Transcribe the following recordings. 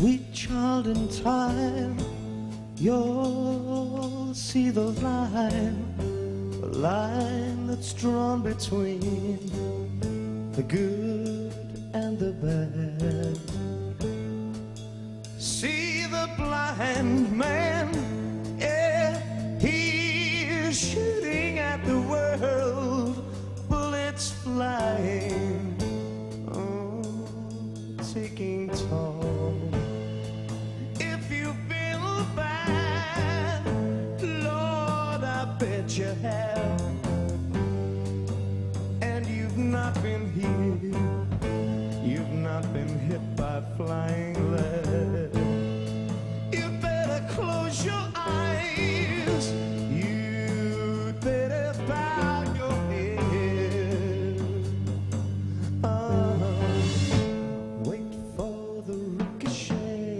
Sweet child, in time you'll see the line that's drawn between the good and the bad. See the blind man, yeah, he's shooting at the world, bullets flying, oh, taking toll. If you feel bad, Lord, I bet you have, and you've not been here, you've not been hit by flying lead. You better close your eyes, you'd better bow your head. Wait for the ricochet.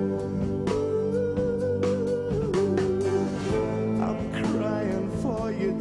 I'm crying for you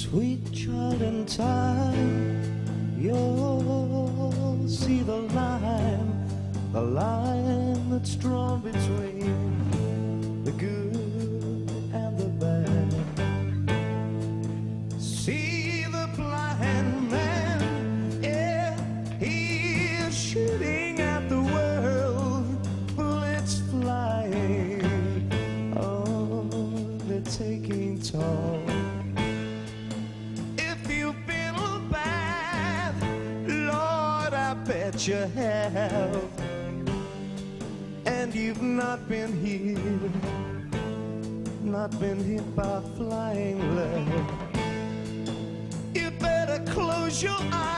Sweet child, in time you'll see the line that's drawn between the good and the bad. See the blind man, yeah, he is shooting at the world, bullets flying, oh, they're taking toll. Bet you have, and you've not been hit by flying lead. You better close your eyes.